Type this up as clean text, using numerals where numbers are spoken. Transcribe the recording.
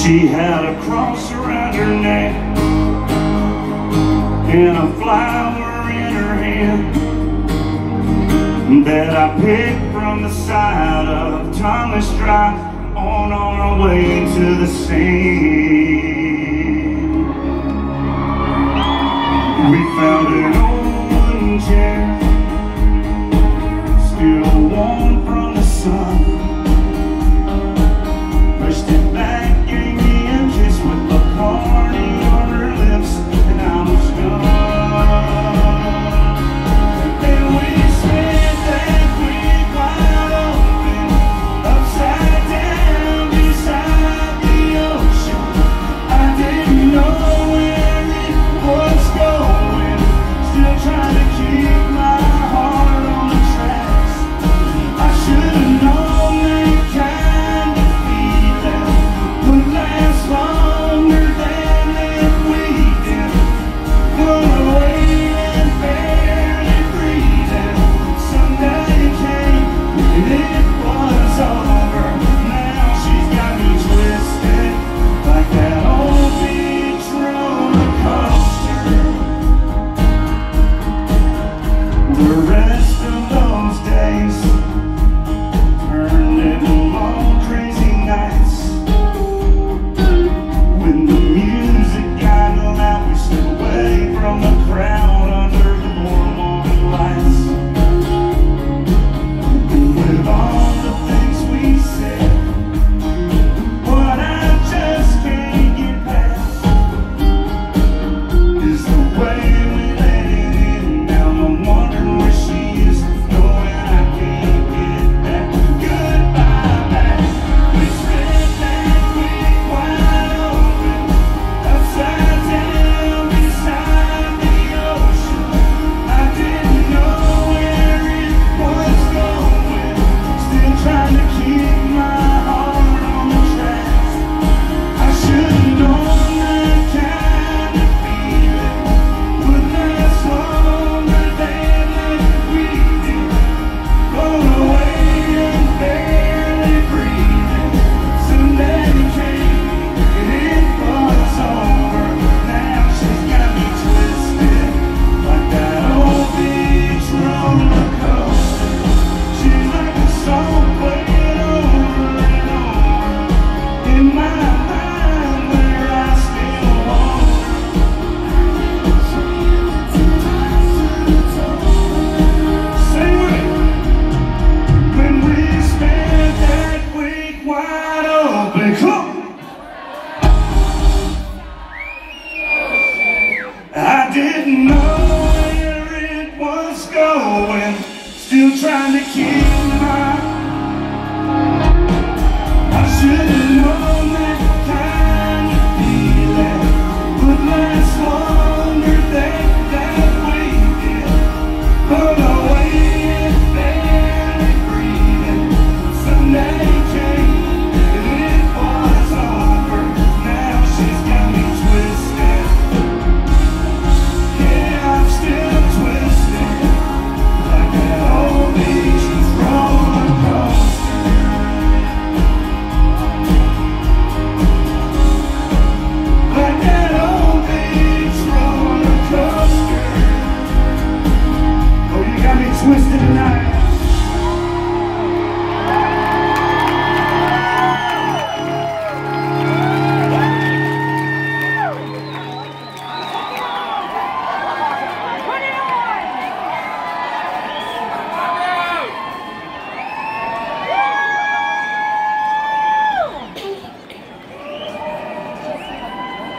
She had a cross around her neck and a flower in her hand that I picked from the side of Thomas Drive on our way to the sand. We found an old wooden chair, still warm from the sun. Pushed it back, gave me a kiss with Bacardi on her lips, and I was done. And we spent that week wide open, upside down beside the ocean. I didn't know where it was going, still trying to keep my heart on the tracks. I should have known that kind of feeling would last longer than that weekend. Run away and barely breathing. Sunday came and it